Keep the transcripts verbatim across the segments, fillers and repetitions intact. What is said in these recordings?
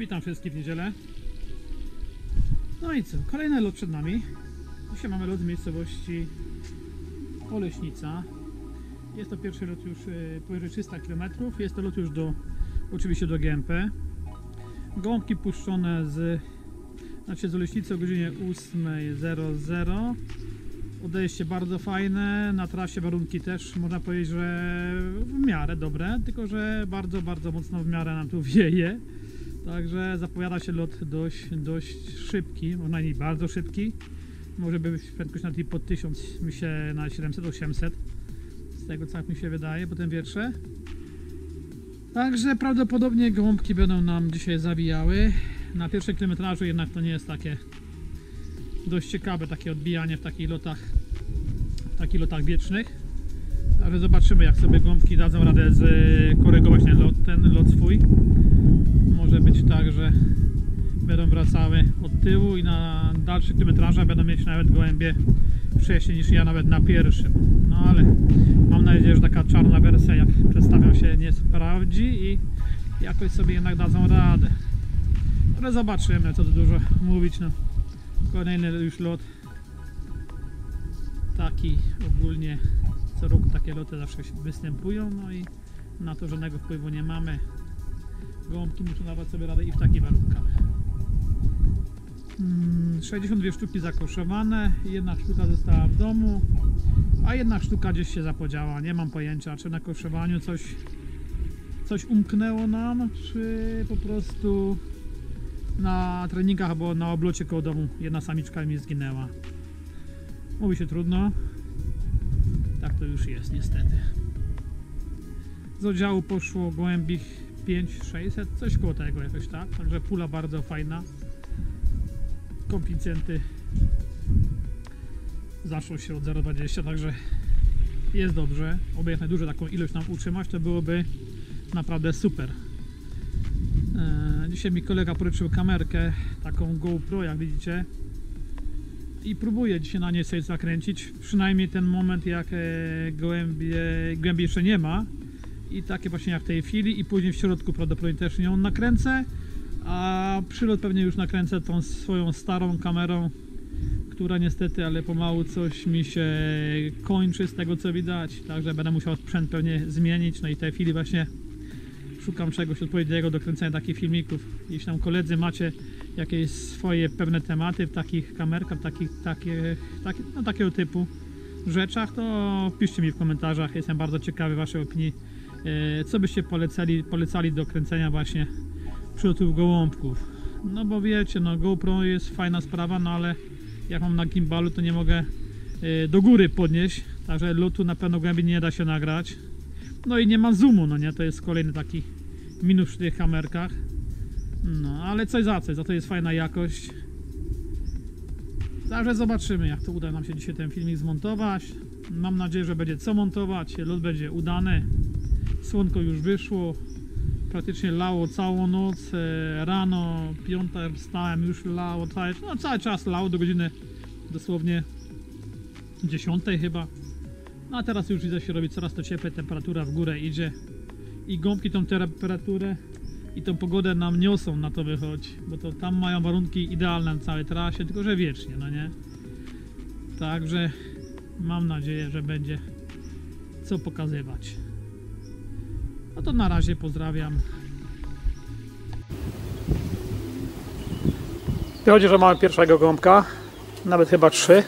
Witam wszystkich w niedzielę. No i co? Kolejny lot przed nami. Dzisiaj mamy lot z miejscowości Oleśnica. Jest to pierwszy lot już powyżej trzysta kilometrów. Jest to lot już do, oczywiście do G M P. Gołąbki puszczone z, znaczy z Oleśnicy o godzinie ósma zero zero. Odejście bardzo fajne, na trasie warunki też można powiedzieć, że w miarę dobre, tylko że bardzo, bardzo mocno w miarę nam tu wieje. Także zapowiada się lot dość, dość szybki, można powiedzieć bardzo szybki. Może być prędkość na pod tysiąc, myślę na siedemset osiemset. Z tego co mi się wydaje po tym wietrze. Także prawdopodobnie gołąbki będą nam dzisiaj zawijały. Na pierwszym kilometrażu jednak to nie jest takie dość ciekawe takie odbijanie w takich lotach, w takich lotach wiecznych. Ale zobaczymy, jak sobie gołąbki dadzą radę skorygować ten lot, ten lot swój. Może być tak, że będą wracały od tyłu i na dalszych kilometrażach będą mieć nawet gołębie wcześniej niż ja nawet na pierwszym. No ale mam nadzieję, że taka czarna wersja, jak przedstawiam się, nie sprawdzi i jakoś sobie jednak dadzą radę. Ale zobaczymy, co tu dużo mówić. No. Kolejny już lot. Taki ogólnie co roku takie loty zawsze występują, no i na to żadnego wpływu nie mamy. Gołąbki muszą dawać sobie radę i w takich warunkach. sześćdziesiąt dwie sztuki zakoszowane, jedna sztuka została w domu, a jedna sztuka gdzieś się zapodziała. Nie mam pojęcia, czy na koszowaniu coś, coś umknęło nam, czy po prostu na treningach albo na oblocie koło domu jedna samiczka mi zginęła. Mówi się trudno. Tak to już jest niestety. Z oddziału poszło gołębi pięć sześćset, coś koło tego jakoś tak. Także pula bardzo fajna. Koeficjenty zaczną się od zero przecinek dwadzieścia, także jest dobrze. Oby jak najdłużej taką ilość nam utrzymać, to byłoby naprawdę super. Eee, dzisiaj mi kolega poryczył kamerkę, taką GoPro, jak widzicie. I próbuję dzisiaj na niej sobie zakręcić, przynajmniej ten moment, jak e, gołębie, gołębie jeszcze nie ma. I takie właśnie jak w tej chwili, i później w środku prawdopodobnie też ją nakręcę, a przylot pewnie już nakręcę tą swoją starą kamerą, która niestety, ale pomału coś mi się kończy z tego co widać, także będę musiał sprzęt pewnie zmienić. No i w tej chwili właśnie szukam czegoś odpowiedniego do kręcenia takich filmików. Jeśli tam koledzy macie jakieś swoje pewne tematy w takich kamerkach, w takich, takie, takie, no, takiego typu rzeczach, to piszcie mi w komentarzach, jestem bardzo ciekawy waszej opinii. Co byście polecali, polecali do kręcenia właśnie przylotów gołąbków. No bo wiecie, no GoPro jest fajna sprawa, no ale jak mam na gimbalu, to nie mogę do góry podnieść, także lotu na pewno głębiej nie da się nagrać. No i nie ma zoomu, no nie, to jest kolejny taki minus w tych kamerkach. No ale coś za coś, za to jest fajna jakość. Także zobaczymy, jak to uda nam się dzisiaj ten filmik zmontować. Mam nadzieję, że będzie co montować, lot będzie udany. Słonko już wyszło, praktycznie lało całą noc, rano, piąta wstałem, już lało, cały, no, cały czas lało do godziny dosłownie dziesiątej chyba. No a teraz już widzę, się robi coraz to cieplej, temperatura w górę idzie i gąbki tą temperaturę i tą pogodę nam niosą, na to wychodzi, bo to tam mają warunki idealne na całej trasie, tylko że wiecznie, no nie? Także mam nadzieję, że będzie co pokazywać. No to na razie pozdrawiam. Wychodzi, że mamy pierwszego gołąbka, nawet chyba trzy.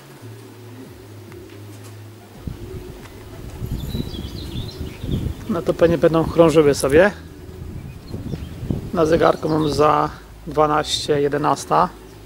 No to pewnie będą krążyły sobie. Na zegarku mam za dwanaście jedenaście.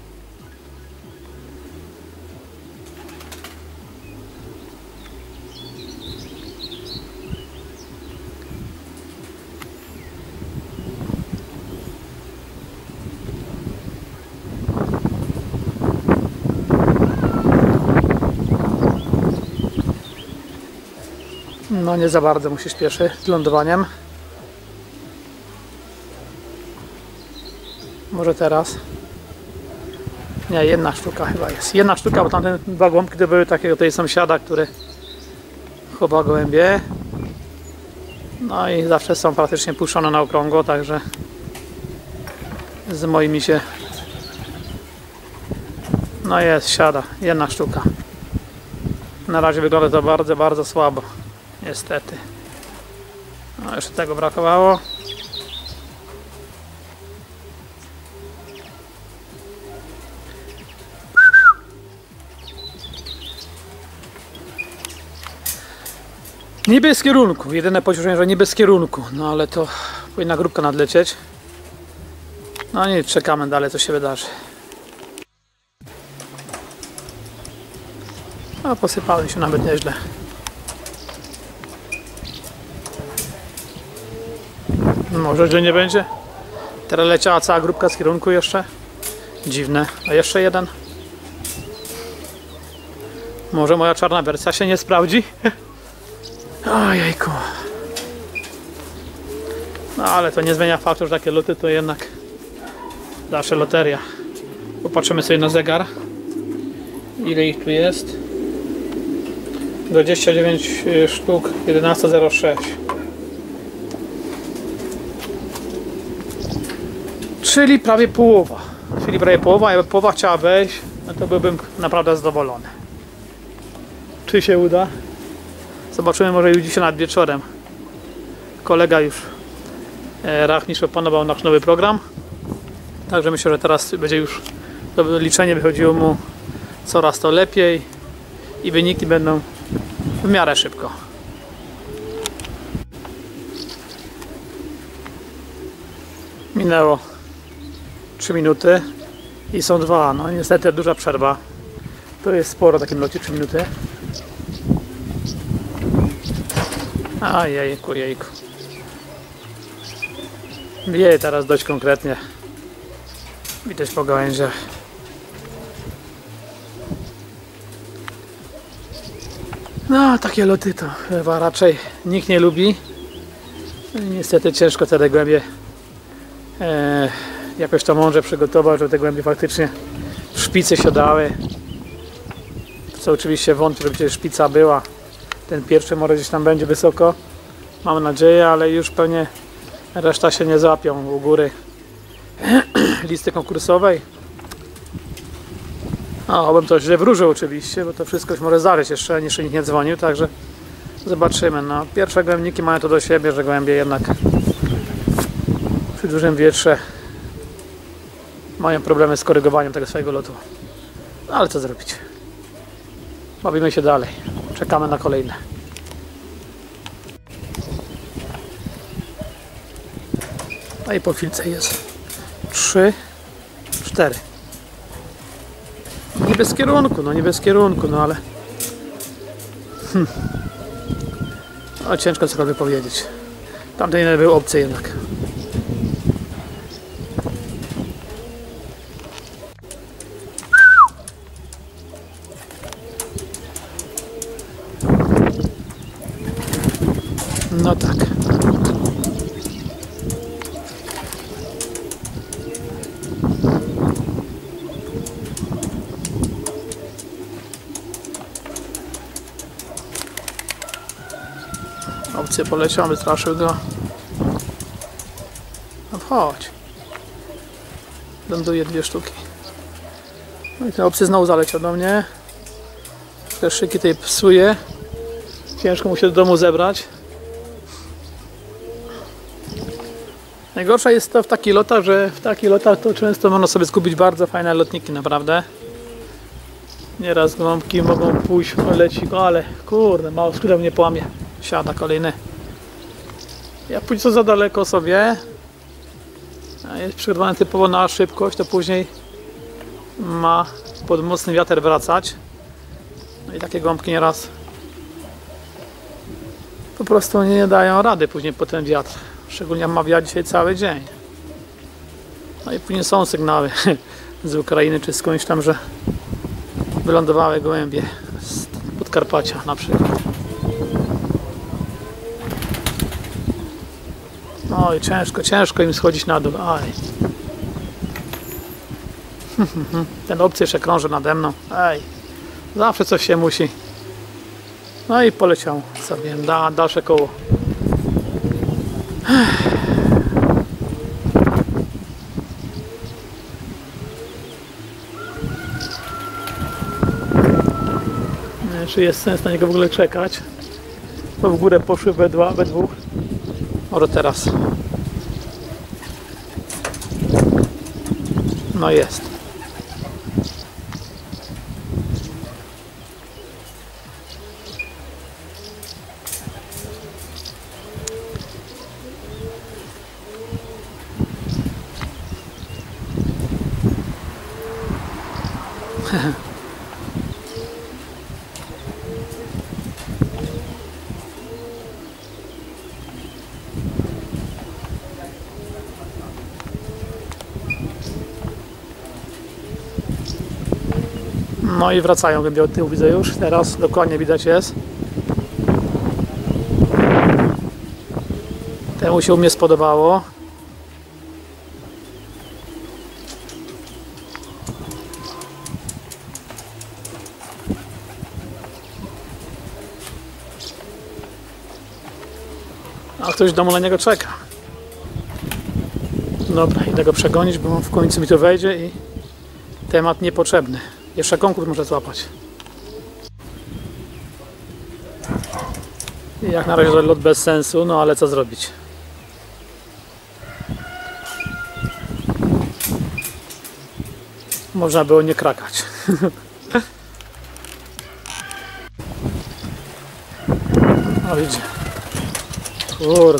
No nie za bardzo mu się śpieszy z lądowaniem. Może teraz. Nie, jedna sztuka chyba jest. Jedna sztuka, bo tamte dwa gołąbki to były takiego tutaj sąsiada, który chowa gołębie. No i zawsze są praktycznie puszczone na okrągło, także z moimi się. No jest, siada, jedna sztuka. Na razie wygląda to bardzo, bardzo słabo. Niestety. No jeszcze tego brakowało. Niby z kierunku, jedyne pocieszenie, że niby z kierunku, no ale to powinna grupka nadlecieć. No nie, czekamy dalej, co się wydarzy. No posypały się nawet nieźle. Może, że nie będzie. Teraz leciała cała grupka z kierunku jeszcze. Dziwne. A jeszcze jeden. Może moja czarna wersja się nie sprawdzi? Ojejku. No ale to nie zmienia faktu, że takie loty to jednak zawsze loteria. Popatrzymy sobie na zegar. Ile ich tu jest? dwadzieścia dziewięć sztuk, jedenaście zero sześć. Czyli prawie połowa. Czyli prawie połowa, jakby połowa chciała wejść, no to byłbym naprawdę zadowolony. Czy się uda? Zobaczymy może już dzisiaj nad wieczorem. Kolega już e, Rachmistrz opanował nasz nowy program. Także myślę, że teraz będzie już to liczenie wychodziło mu coraz to lepiej i wyniki będą w miarę szybko. Minęło trzy minuty i są dwa. No niestety duża przerwa. To jest sporo w takim locie, trzy minuty. A jejku, jejku. Wieje teraz dość konkretnie. Widać po gałęziach. No, takie loty to chyba raczej nikt nie lubi. Niestety ciężko te głębie e, jakoś to mądrze przygotować, żeby te głębie faktycznie w szpicy się dały. Co oczywiście wątpię, żeby przecież szpica była. Ten pierwszy może gdzieś tam będzie wysoko. Mam nadzieję, ale już pewnie reszta się nie załapią u góry listy konkursowej. O, obym to źle wróżył oczywiście, bo to wszystko już może zdarzyć jeszcze, jeszcze nikt nie dzwonił, także zobaczymy. No, pierwsze głębniki mają to do siebie, że głębie jednak przy dużym wietrze mają problemy z korygowaniem tego swojego lotu. No, ale co zrobić? Bawimy się dalej. Czekamy na kolejne. No i po chwilce jest trzy, cztery. Nie bez kierunku, no nie bez kierunku, no ale hm. No, ciężko cokolwiek powiedzieć. Tamten jeden był obcy jednak. No tak. Obcy poleciał, wystraszył go. No wchodź. Ląduje dwie sztuki. No i ten obcy znowu zaleciał do mnie. Te szyki tej psuje. Ciężko mu się do domu zebrać. Najgorsze jest to w takich lotach, że w takich lotach to często można sobie zgubić bardzo fajne lotniki, naprawdę. Nieraz gąbki mogą pójść, leci go, ale kurde, mało skrzydeł nie połamie. Siada kolejny. Jak pójdzie co za daleko sobie, a jest przygotowany typowo na szybkość, to później ma pod mocny wiatr wracać. No i takie gąbki nieraz po prostu nie dają rady później po ten wiatr. Szczególnie ma wiatr dzisiaj cały dzień. No i później są sygnały z Ukrainy czy skądś tam, że wylądowały gołębie z Podkarpacia na przykład. No i ciężko, ciężko im schodzić na dół. Aj. Ten obcy jeszcze krąży nade mną. Ej, zawsze coś się musi. No i poleciał sobie na dalsze koło. Czy jest sens na niego w ogóle czekać? Bo w górę poszły we, dwa, we dwóch. Może teraz. No jest. No i wracają głębiej od tyłu, widzę już. Teraz dokładnie widać jest. Temu się u mnie spodobało. A ktoś w domu na niego czeka. Dobra, idę go przegonić, bo w końcu mi to wejdzie i temat niepotrzebny. Jeszcze konkurs muszę złapać. I jak na razie lot bez sensu, no ale co zrobić? Można było nie krakać. O, idzie. Kurde.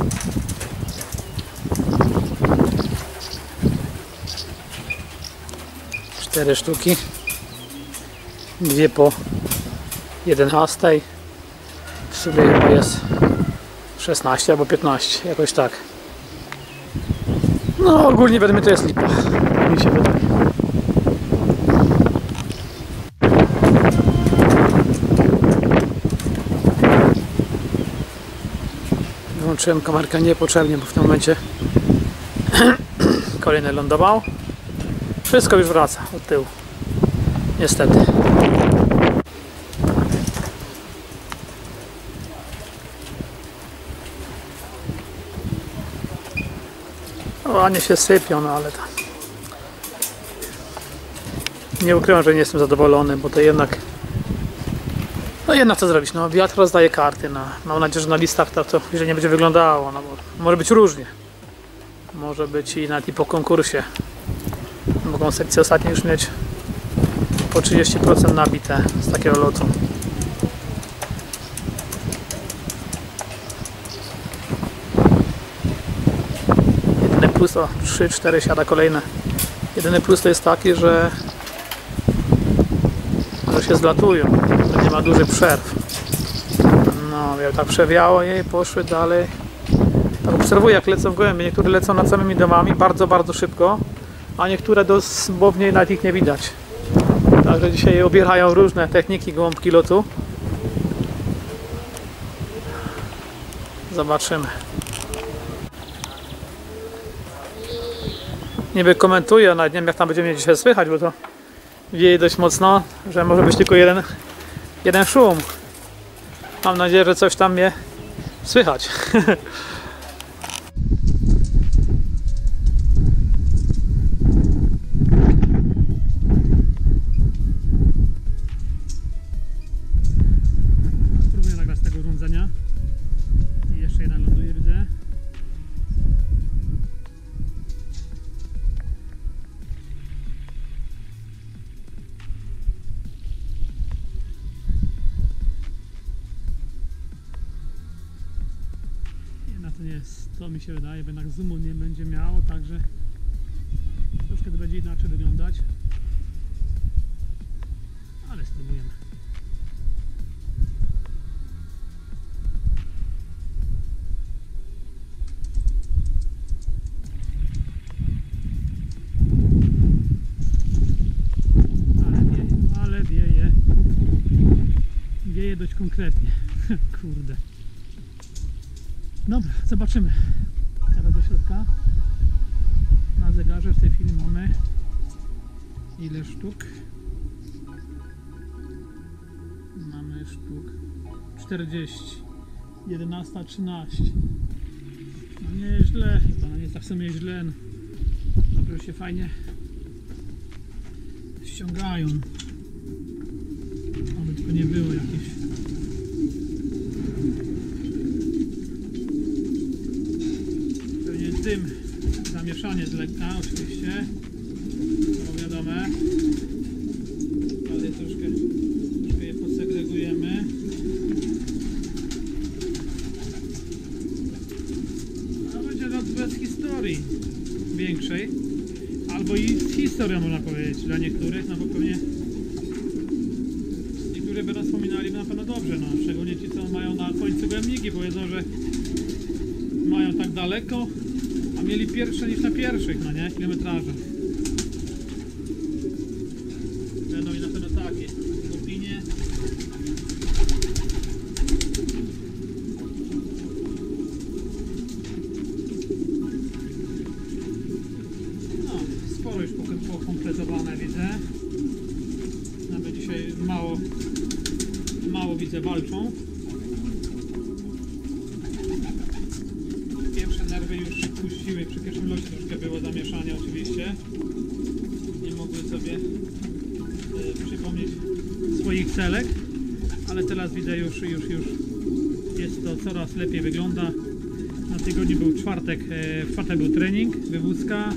Cztery sztuki. Dwie po jedenastej. W sumie chyba jest szesnaście albo piętnaście, jakoś tak. No ogólnie wiadomo, to jest lipa, mi się wydaje. Wyłączyłem kamerkę niepotrzebnie, bo w tym momencie kolejny lądował. Wszystko już wraca od tyłu. Niestety. Ładnie się sypią, no ale tam. Nie ukrywam, że nie jestem zadowolony, bo to jednak. No jednak co zrobić? No wiatr rozdaje karty. No. Mam nadzieję, że na listach to, to źle nie będzie wyglądało. No, bo może być różnie. Może być i nawet i po konkursie. Mogą sekcje ostatnie już mieć po trzydzieści procent nabite z takiego lotu. Jedyny plus to trzy cztery siada kolejne. Jedyny plus to jest taki, że, że się zlatują, że nie ma dużych przerw. No, jak tak przewiało je i poszły dalej. Tak obserwuję, jak lecą gołębie. Niektóre lecą nad samymi domami bardzo, bardzo szybko, a niektóre dosłownie nawet ich nie widać. Także dzisiaj obierają różne techniki gołąbki lotu. Zobaczymy. Niby komentuję, nawet nie wiem jak tam będzie mnie dzisiaj słychać, bo to wieje dość mocno, że może być tylko jeden, jeden szum. Mam nadzieję, że coś tam mnie słychać. Spróbuję nagrać tego urządzenia. I jeszcze jeden ląduje, widzę. To nie jest, to mi się wydaje, bo jednak zoomu nie będzie miało, także troszkę to będzie inaczej wyglądać, ale spróbujemy. Ale wieje, ale wieje, wieje dość konkretnie, kurde. Dobra, zobaczymy. Teraz do środka. Na zegarze w tej chwili mamy ile sztuk? Mamy sztuk czterdzieści. jedenasta trzynaście. No nie jest źle, chyba no nie jest tak samo źle. No. Dobrze się fajnie ściągają. Aby tylko nie było. mieszanie z lekka, oczywiście. To wiadome. Ale troszkę, troszkę je podsegregujemy. A będzie lot bez historii większej. Albo i z historią, można powiedzieć, dla niektórych, no bo pewnie niektórzy będą wspominali na pewno dobrze, no. Szczególnie ci, co mają na końcu gojemniki, powiedzą, że mają tak daleko, a mieli pierwsze niż na pierwszych, no nie? Kilometraże. Będą i na pewno takie opinie. No, sporo już pokompletowane widzę. Nawet dzisiaj mało, mało widzę walczą. Nerwy już się puściły, przy pierwszym locie troszkę było zamieszanie oczywiście. Nie mogły sobie y, przypomnieć swoich celek, ale teraz widzę już, już, już jest to coraz lepiej wygląda. Na tygodniu był czwartek, e, w czwartek był trening, wywózka.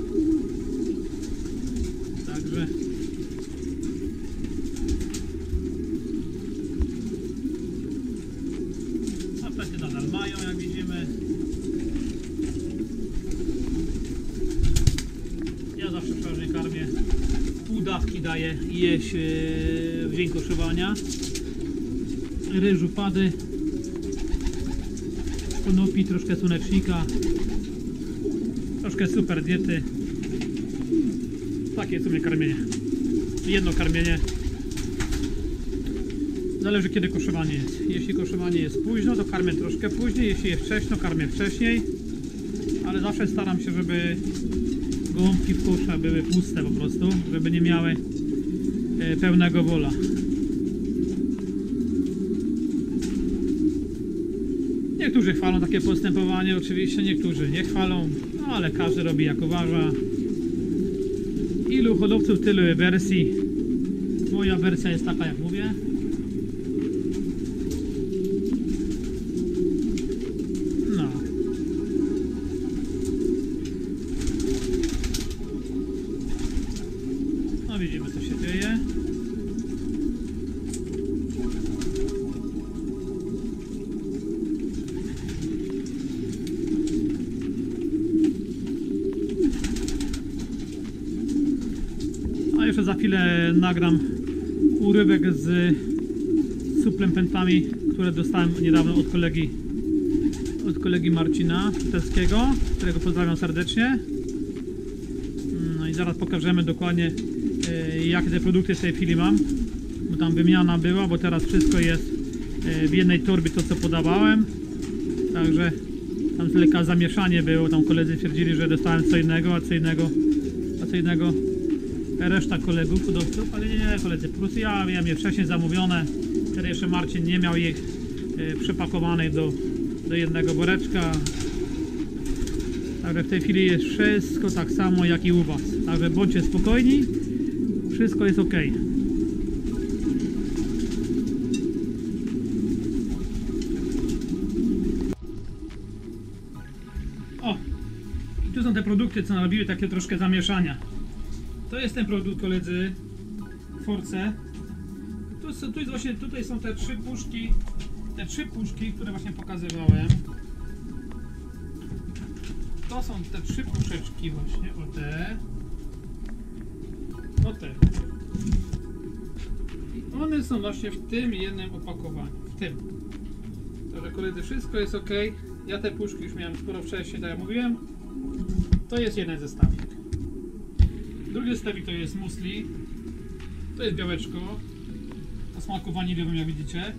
Także aptety nadal mają, jak widzimy. Ja zawsze przeważnie karmię, pół dawki daję jeść w dzień koszowania. Ryżu, pady, konopi, troszkę słonecznika, troszkę super diety. Takie jest u mnie karmienie. Jedno karmienie. Zależy, kiedy koszowanie jest. Jeśli koszowanie jest późno, to karmię troszkę później. Jeśli jest wcześno, karmię wcześniej. Ale zawsze staram się, żeby gołąbki w kosza były puste po prostu, żeby nie miały e, pełnego wola. Niektórzy chwalą takie postępowanie, oczywiście niektórzy nie chwalą, no ale każdy robi jak uważa. Ilu hodowców, tylu wersji. Moja wersja jest taka, jak mówię. No. No widzimy, co się dzieje. A jeszcze za chwilę nagram urywek z suplementami, które dostałem niedawno od kolegi od kolegi Marcina Czytelskiego, którego pozdrawiam serdecznie. No i zaraz pokażemy dokładnie, jakie te produkty w tej chwili mam, bo tam wymiana była, bo teraz wszystko jest w jednej torbie, to co podawałem, także tam lekka zamieszanie było, tam koledzy twierdzili, że dostałem co innego, a co innego, a co innego reszta kolegów, hodowców, ale nie, nie koledzy, po prostu ja miałem je wcześniej zamówione, wtedy jeszcze Marcin nie miał ich e, przepakowanych do, do jednego woreczka. Także w tej chwili jest wszystko tak samo jak i u Was. Także bądźcie spokojni, wszystko jest ok. O! I tu są te produkty, co narobiły takie troszkę zamieszania. To jest ten produkt, koledzy, Force. Tu, tu jest właśnie, tutaj są te trzy puszki, te trzy puszki, które właśnie pokazywałem. To są te trzy puszeczki właśnie, o te, o te. I one są właśnie w tym jednym opakowaniu, w tym. Także koledzy, wszystko jest ok. Ja te puszki już miałem sporo wcześniej, tak jak mówiłem. To jest jeden zestawik. Drugi zestawik to jest musli. To jest białeczko o smaku waniliowym, jak widzicie.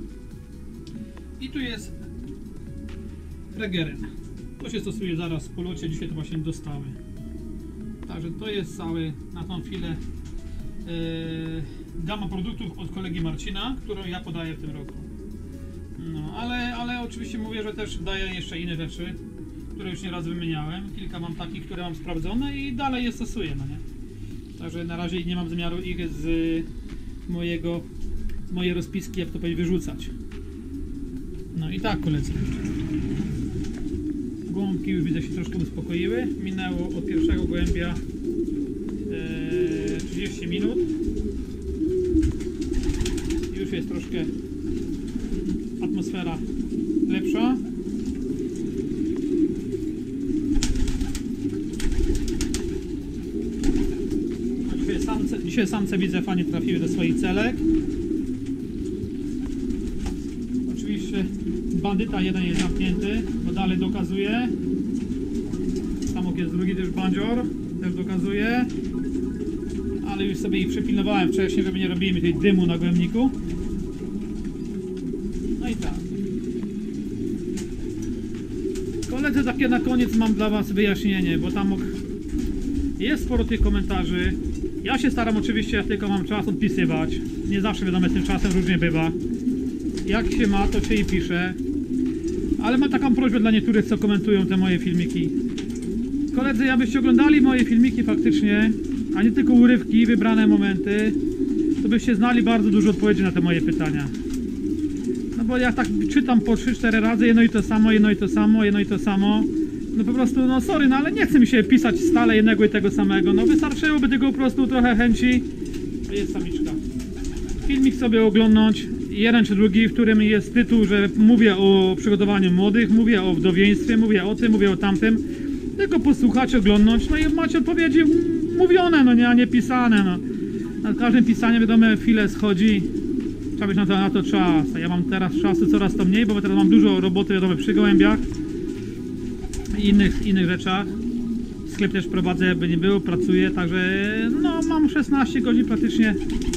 I tu jest Fregerin. To się stosuje zaraz po locie, dzisiaj to właśnie dostały. Także to jest cały na tą chwilę yy, gama produktów od kolegi Marcina, którą ja podaję w tym roku. No, ale, ale oczywiście mówię, że też daję jeszcze inne rzeczy, które już nieraz wymieniałem. Kilka mam takich, które mam sprawdzone i dalej je stosuję, no nie? Także na razie nie mam zamiaru ich z mojego, z mojej rozpiski, jak to powiedzieć, wyrzucać. No i tak, koledzy. Gołąbki już widzę się troszkę uspokoiły. Minęło od pierwszego gołębia e, trzydzieści minut. Już jest troszkę atmosfera lepsza. Dzisiaj samce, dzisiaj samce widzę fajnie trafiły do swoich celek. Oczywiście bandyta jeden jest zamknięty, bo dalej dokazuje. Samok jest drugi też bandzior, też dokazuje. Ale już sobie ich przepilnowałem wcześniej, żeby nie robili mi tej dymu na gołębniku. No i tak. Koledzy, takie na koniec mam dla was wyjaśnienie, bo tam jest sporo tych komentarzy. Ja się staram oczywiście, jak tylko mam czas, odpisywać. Nie zawsze wiadomo, z tym czasem różnie bywa. Jak się ma, to się i pisze. Ale mam taką prośbę dla niektórych, co komentują te moje filmiki. Koledzy, abyście oglądali moje filmiki faktycznie, a nie tylko urywki, wybrane momenty, to byście znali bardzo dużo odpowiedzi na te moje pytania. No bo ja tak czytam po trzy cztery razy jedno i to samo, jedno i to samo, jedno i to samo. No po prostu, no sorry, no ale nie chce mi się pisać stale jednego i tego samego. No wystarczyłoby tylko po prostu trochę chęci. To jest samiczka. Filmik sobie oglądnąć, jeden czy drugi, w którym jest tytuł, że mówię o przygotowaniu młodych, mówię o wdowieństwie, mówię o tym, mówię o tamtym. Tylko posłuchać, oglądnąć, no i macie odpowiedzi mówione, no nie, a nie pisane, no. Nad każdym pisaniem, wiadomo, chwilę schodzi. Trzeba mieć na to, na to czas. A ja mam teraz czasu coraz to mniej, bo teraz mam dużo roboty, wiadomo, przy gołębiach i innych, innych rzeczach. Sklep też prowadzę, jakby nie było, pracuję, także no mam szesnaście godzin praktycznie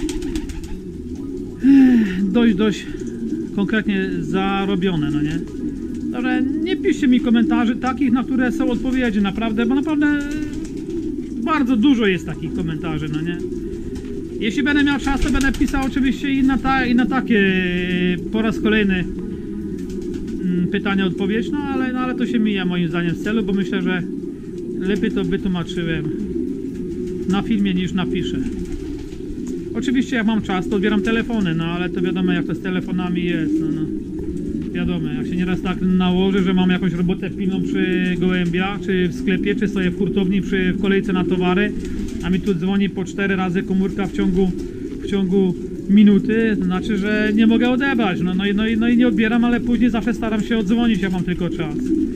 dość, dość konkretnie zarobione, no nie. Także nie piszcie mi komentarzy takich, na które są odpowiedzi, naprawdę, bo naprawdę bardzo dużo jest takich komentarzy, no nie. Jeśli będę miał czas, to będę pisał oczywiście i na, ta, i na takie po raz kolejny pytania, odpowiedź, no ale, no ale to się mija moim zdaniem z celu, bo myślę, że lepiej to wytłumaczyłem na filmie niż napiszę. Oczywiście jak mam czas, to odbieram telefony, no ale to wiadomo, jak to z telefonami jest, no, no. Wiadomo, jak się nieraz tak nałoży, że mam jakąś robotę pilną przy gołębiach, czy w sklepie, czy sobie w hurtowni przy, w kolejce na towary, a mi tu dzwoni po cztery razy komórka w ciągu, w ciągu minuty, to znaczy, że nie mogę odebrać, no, no, i, no, i, no i nie odbieram, ale później zawsze staram się odzwonić, jak mam tylko czas.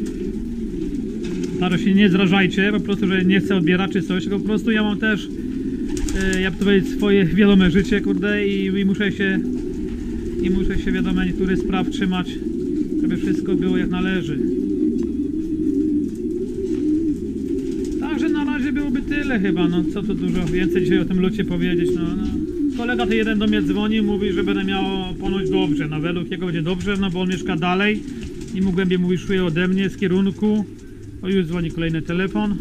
Także się nie zrażajcie, po prostu, że nie chcę odbierać czy coś, tylko po prostu ja mam też, yy, jak to powiedzieć, swoje wiadome życie, kurde, i, i muszę się i muszę się, wiadomo, niektórych spraw trzymać, żeby wszystko było jak należy. Także na razie byłoby tyle chyba, no co tu dużo więcej dzisiaj o tym locie powiedzieć, no, no. Kolega ten jeden do mnie dzwoni, mówi, że będę miał ponoć dobrze, no według jego będzie dobrze, no bo on mieszka dalej i mu głębiej mówi, szuje ode mnie z kierunku. O, już dzwoni kolejny telefon.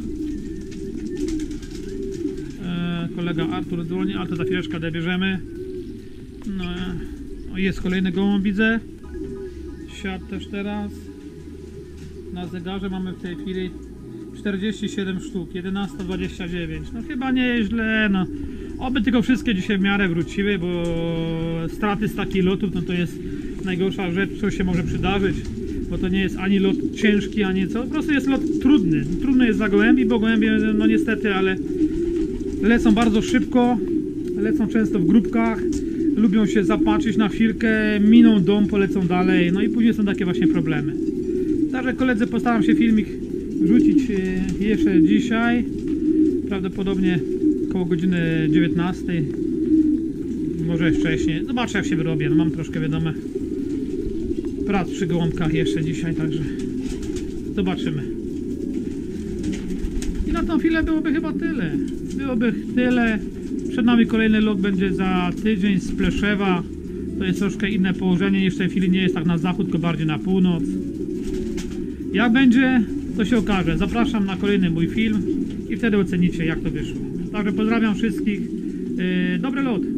E, kolega Artur dzwoni, ale to za chwileczkę odbierzemy. No, o, jest kolejny gołąb, widzę. Siadł też teraz. Na zegarze mamy w tej chwili czterdzieści siedem sztuk, jedenaście dwadzieścia dziewięć. No chyba nie jest źle, no. Oby tylko wszystkie dzisiaj w miarę wróciły, bo straty z takich lotów, no to jest najgorsza rzecz, co się może przydarzyć. Bo to nie jest ani lot ciężki, ani co, po prostu jest lot trudny. Trudny jest dla gołębi, bo gołębie, no niestety, ale lecą bardzo szybko, lecą często w grupkach, lubią się zapatrzyć na chwilkę, miną dom, polecą dalej, no i później są takie właśnie problemy. Także koledzy, postaram się filmik wrzucić jeszcze dzisiaj, prawdopodobnie około godziny dziewiętnastej, może wcześniej, zobaczę jak się wyrobię, no mam troszkę, wiadomo, prac przy gołąbkach jeszcze dzisiaj, także zobaczymy. I na tą chwilę byłoby chyba tyle. Byłoby tyle. Przed nami kolejny lot będzie za tydzień z Pleszewa. To jest troszkę inne położenie niż w tej chwili, nie jest tak na zachód, tylko bardziej na północ. Jak będzie, to się okaże. Zapraszam na kolejny mój film i wtedy ocenicie, jak to wyszło. Także pozdrawiam wszystkich. Dobry lot.